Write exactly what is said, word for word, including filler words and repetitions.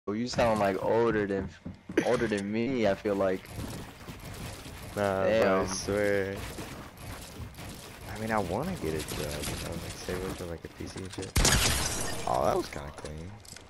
Well, you sound like older than older than me. I feel like. Nah, but I Damn. swear. I mean, I want to get a job, you know, like stay working like a P C and shit. Oh, that was kind of clean.